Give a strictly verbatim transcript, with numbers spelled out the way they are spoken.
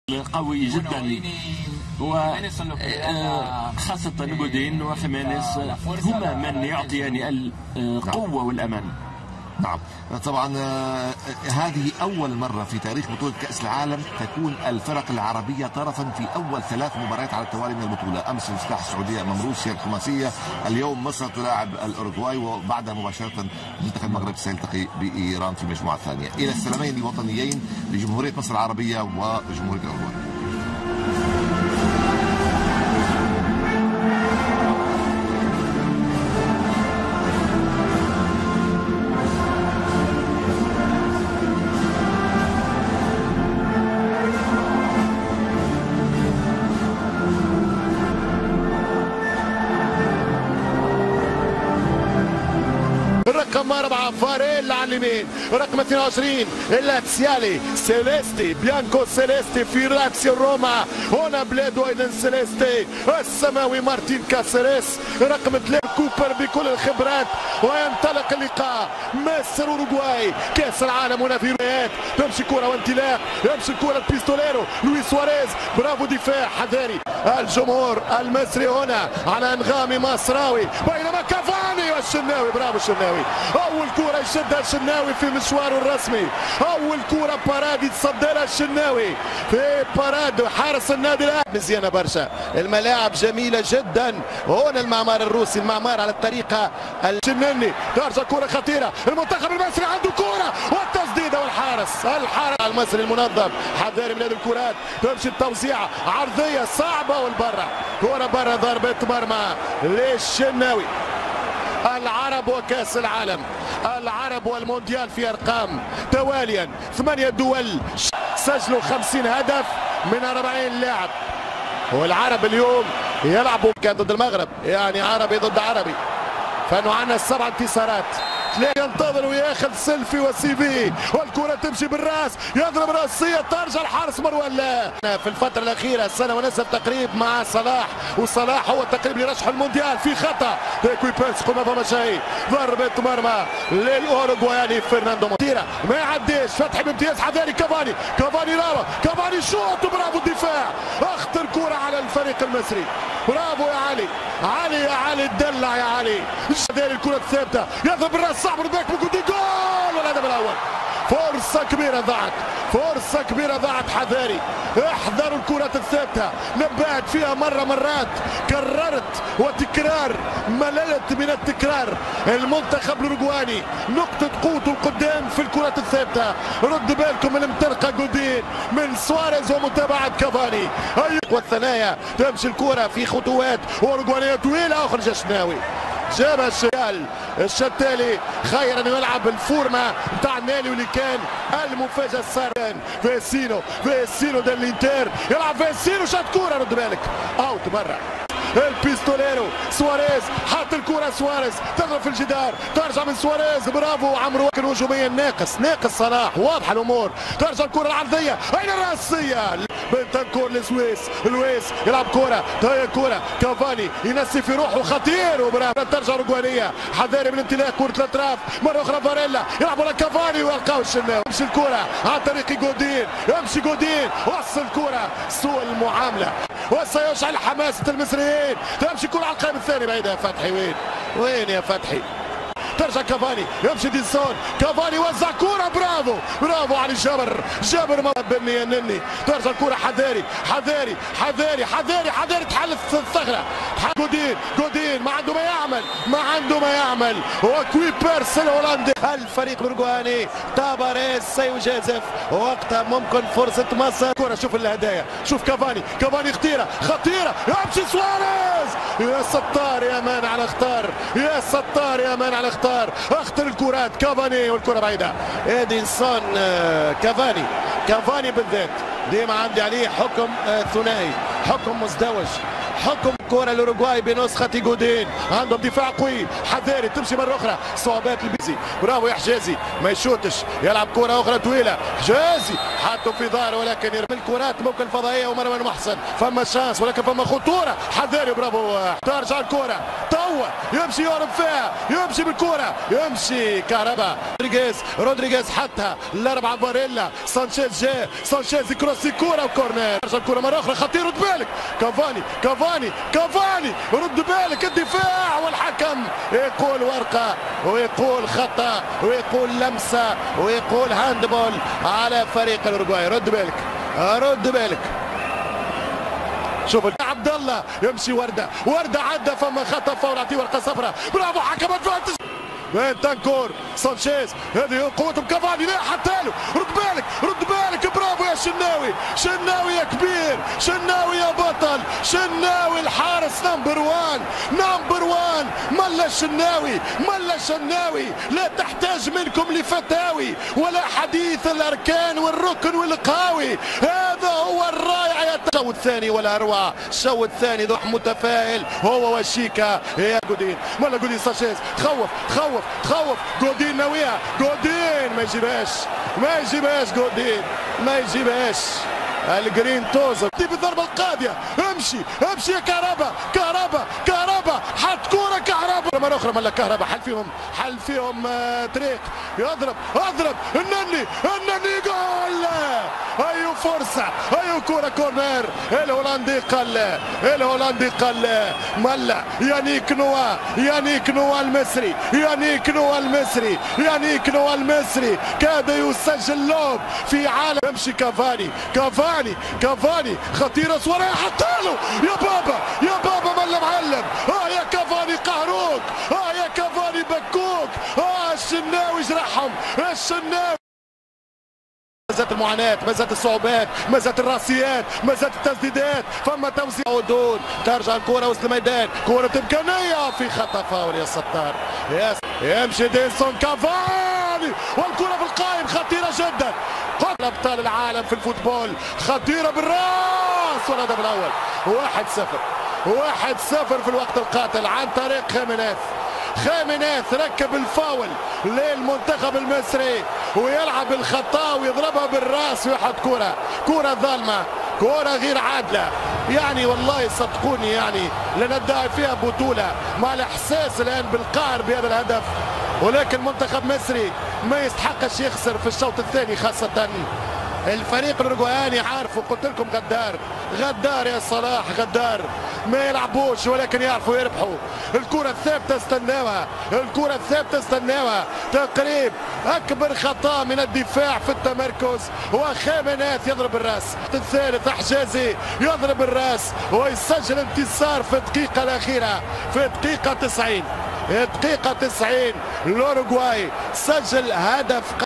قوي جدا، وخاصة جودين وخيمينيز هما من يعطيان القوة والأمان. نعم طبعا هذه أول مرة في تاريخ بطولة كأس العالم تكون الفرق العربية طرفا في أول ثلاث مباريات على التوالي من البطولة. أمس افتتاح السعودية أمام روسيا الخماسية، اليوم مصر تلاعب الأوروغواي، وبعدها مباشرة منتخب المغرب سيلتقي بإيران في المجموعة الثانية. إلى السلامين الوطنيين لجمهورية مصر العربية وجمهورية الأوروغواي. رقم أربعة فاريل على اليمين، رقم اثنين وعشرين اللاتسيالي سيليستي بيانكو سيليستي في راتسيو روما، هنا بلاد ايضا سيليستي السماوي مارتين كاسيريس، رقم ثلاثة كوبر بكل الخبرات، وينطلق اللقاء مصر اوروغواي كاس العالم. هنا في رؤيات تمشي كرة وانطلاق، يمشي الكرة البيستوليرو لويس سواريز، برافو دفاع حذاري الجمهور المصري هنا على انغام مصراوي، بينما كافاني والشناوي، برافو الشناوي، اول كرة يشدها الشناوي في مشواره الرسمي، اول كرة باراد يتصدى لها الشناوي في باراد حارس النادي الاهلي. مزيانة برشا، الملاعب جميلة جدا، هنا المعمار الروسي، المعمار على الطريقة الشنني، ترجع كرة خطيرة، المنتخب المصري عنده كرة والتسديدة والحارس، الحارس المصري المنظم حذاري من هذه الكرات، تمشي التوزيعة عرضية صعبة والبرة، كرة برا ضربة مرمى للشناوي. العرب وكاس العالم، العرب والمونديال في ارقام تواليا، ثمانية دول سجلوا خمسين هدف من أربعين لاعب، والعرب اليوم يلعبوا كان ضد المغرب، يعني عربي ضد عربي، فانه عندنا سبع انتصارات. ينتظر وياخذ سيلفي وسيفي، والكرة تمشي بالراس، يضرب راسية ترجع الحارس مروان. لا في الفترة الأخيرة سنة ونصف تقريب مع صلاح، وصلاح هو تقريبا يرشح المونديال في خطأ كويبيرس، ما فما شيء، ضربة مرمى للأوروغواياني فرناندو مونتيرا، ما يعديش، فتحي بامتياز حذاري كافاني، كافاني راوة، كافاني شوط، برافو الدفاع، أخطر كرة على الفريق المصري، برافو يا علي، علي يا علي تدلع يا علي، هذه الكرة الثابتة، يضرب بالراس صعب رباك بوجود جول، والهدف الأول. فرصة كبيرة ضاعت، فرصة كبيرة ضاعت حذاري، احذروا الكرات الثابتة، نبهت فيها مرة مرات، كررت وتكرار، مللت من التكرار، المنتخب الأوروغواني نقطة قوته القدام في الكرات الثابتة، رد بالكم من مطرقة جودين من سواريز ومتابعة كافاني، والثنايا تمشي الكرة في خطوات أوروغوانية طويلة، أخرج الشناوي، جابها الشمال الشتالي، خير انه يلعب الفورمه نتاع النالي واللي كان المفاجاه السارن فيسينو، فيسينو دالينتر يلعب فيسينو، شات كوره رد بالك اوت برا، البيستوليرو سواريز حط الكرة، سواريز تضرب في الجدار، ترجع من سواريز، برافو عمرو، كان هجوميا ناقص، ناقص صلاح، واضحة الأمور، ترجع الكرة العرضية، أين الرأسية؟ بنتنكور لسويس، لويس يلعب كرة، هي كرة كافاني ينسي في روحه خطير، وبرافو ترجع أوروغوانية، حذاري من انطلاق كرة الأطراف، مرة أخرى فاريلا يلعب على كافاني ويلقاو الشناوي، يمشي الكرة عن طريق جودين، يمشي جودين، وصل الكرة، سوء المعاملة، وسيشعل حماسة المصريين، تمشي كرة على القائم الثاني بعيدة يا فتحي، وين؟ وين يا فتحي؟ ترجع كافاني، يمشي ديسون، كافاني وزع كرة، برافو برافو علي جابر، جابر بني النني، ترجع الكرة حذاري حذاري حذاري حذاري حذاري تحل الثغرة، جودين جودين ما عنده ما يعمل، ما عنده ما يعمل، وكويبيرس الهولندي، الفريق الأوروغواني تاباريس سيجازف، وقتها ممكن فرصة مصر. كرة شوف الهدايا، شوف كافاني، كافاني خطيرة خطيرة، يمشي سواريز، يا ستار يا مان على اختار، يا ستار يا مان على اختار، اخطر الكرات كافاني، والكرة بعيدة، ادينسون كافاني، كافاني بالذات ديما عندي عليه حكم ثنائي، حكم مزدوج، حكم كرة الأوروغواي بنسخة جودين. عندهم دفاع قوي، حذاري تمشي مرة أخرى صعوبات البيزي. برافو يا حجازي، ما يشوتش، يلعب كرة أخرى طويلة. حجازي حطوا في ظهره ولكن يرمي الكرات ممكن فضائية. ومروان محسن فما شانس ولكن فما خطورة. حذاري برافو، ترجع الكرة توا يمشي يهرب فيها، يمشي بالكرة، يمشي كهربا. رودريغيز رودريغيز حطها لأربعة باريلا. سانشيز جاء، سانشيز يكروس الكرة وكورنر. ترجع الكرة مرة أخرى، خطير، رد بالك. كافاني كافاني كافاني رد بالك، الدفاع والحكم يقول ورقة ويقول خطأ ويقول لمسة ويقول هاندبول على فريق الأوروغواي. رد بالك رد بالك. شوف عبد الله يمشي، ورده ورده عدى فما خطا فاول، اعطيه ورقه صفراء. برافو حكم الفاتش. بنتنكور سانشيز، هذه قوته بكافاني، لا حتى له. رد بالك رد بالك، برافو يا شناوي، شناوي يا كبير، شناوي يا بطل، شناوي الحارس نمبر وان نمبر وان. ملا الشناوي ملا الشناوي، لا تحتاج منكم لفتاوي ولا حديث الاركان والركن والقاوي. هذا هو الرائع يا الشوط الثاني ولا اروع. الشوط الثاني ضح متفائل هو وشيكا. يا جودين ملا جودين، سانشيز تخوف تخوف تخوف. جودين ناويها، جودين ما يجيبهاش ما يجيبهاش جودين ما يجيبهاش. الجرين توزر بالضربه القاضيه. امشي امشي يا كهربا كهربا كهربا، حط كوره كهربا مره اخرى. ملا كهربا حل فيهم حل فيهم آه طريق، يضرب اضرب النني النني جول. ايو فرصه، ايو كوره كورنر. الهولندي قل الهولندي قل ملا. يانيك نوا يانيك نوا المصري يانيك نوا المصري يانيك نوا المصري كاد يسجل لوب في عالم. يمشي كافاني كافاني كافاني خطيره صورة حتى له. يا بابا يا بابا ملا معلم. اه يا كافاني قهروك، اه يا كافاني بكوك، اه الشناوي جرحهم الشناوي. ما زالت المعاناة، ما زالت الصعوبات، ما زالت الراسيات، ما زالت التسديدات. فما توزيع ودود، ترجع الكرة وسط الميدان، كرة إمكانية في خطأ فاول يا ستار. يس يمشي دينسون كافاني والكرة في القائم خطيرة جدا. قبل أبطال العالم في الفوتبول، خطيرة بالراس والهدف الأول. واحد صفر واحد صفر في الوقت القاتل عن طريق خيمينيز. خيمينيز ركب الفاول للمنتخب المصري ويلعب الخطا ويضربها بالراس ويحط كرة كرة ظالمة، كرة غير عادلة. يعني والله صدقوني يعني لندعي فيها بطولة مع الإحساس الآن بالقهر بهذا الهدف، ولكن منتخب مصري ما يستحقش يخسر في الشوط الثاني. خاصة الفريق الأوروغواياني عارف، وقلت لكم غدار غدار يا صلاح غدار، ما يلعبوش ولكن يعرفوا يربحوا. الكرة الثابتة استناوها، الكرة الثابتة استناوها. تقريب أكبر خطأ من الدفاع في التمركز، وخيمينيز يضرب الراس. الثالث حجازي يضرب الراس ويسجل انتصار في الدقيقة الأخيرة في الدقيقة تسعين. الدقيقة تسعين الأوروغواي سجل هدف.